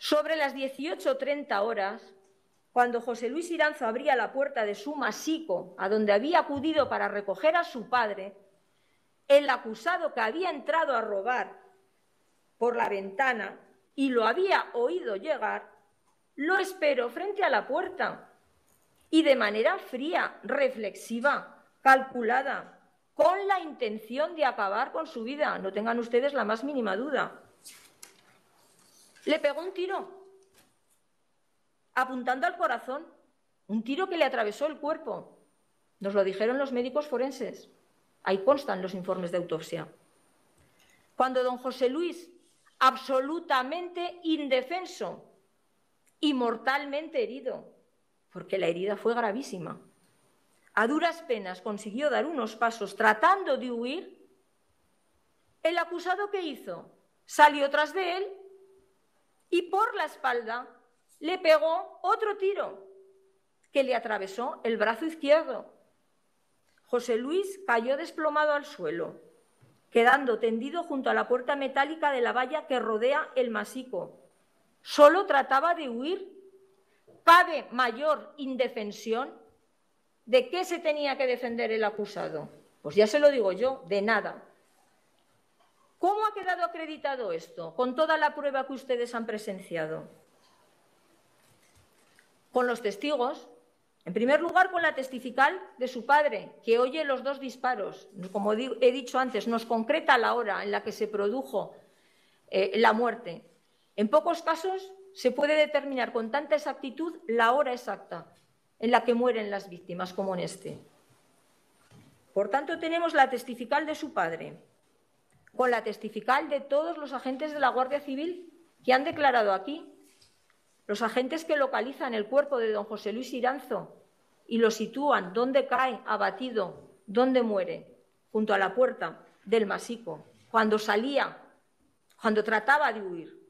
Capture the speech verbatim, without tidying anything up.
Sobre las dieciocho treinta horas, cuando José Luis Iranzo abría la puerta de su masico, a donde había acudido para recoger a su padre, el acusado que había entrado a robar por la ventana y lo había oído llegar, lo esperó frente a la puerta y de manera fría, reflexiva, calculada, con la intención de acabar con su vida, no tengan ustedes la más mínima duda. Le pegó un tiro, apuntando al corazón, un tiro que le atravesó el cuerpo. Nos lo dijeron los médicos forenses. Ahí constan los informes de autopsia. Cuando don José Luis, absolutamente indefenso y mortalmente herido, porque la herida fue gravísima, a duras penas consiguió dar unos pasos tratando de huir, el acusado, ¿qué hizo? Salió tras de él y por la espalda le pegó otro tiro que le atravesó el brazo izquierdo. José Luis cayó desplomado al suelo, quedando tendido junto a la puerta metálica de la valla que rodea el masico. Solo trataba de huir. ¿Cabe mayor indefensión? ¿De qué se tenía que defender el acusado? Pues ya se lo digo yo, de nada. ¿Cómo ha quedado acreditado esto con toda la prueba que ustedes han presenciado? Con los testigos. En primer lugar, con la testifical de su padre, que oye los dos disparos. Como he dicho antes, nos concreta la hora en la que se produjo eh, la muerte. En pocos casos se puede determinar con tanta exactitud la hora exacta en la que mueren las víctimas, como en este. Por tanto, tenemos la testifical de su padre, con la testifical de todos los agentes de la Guardia Civil que han declarado aquí, los agentes que localizan el cuerpo de don José Luis Iranzo y lo sitúan dónde cae abatido, dónde muere, junto a la puerta del masico, cuando salía, cuando trataba de huir.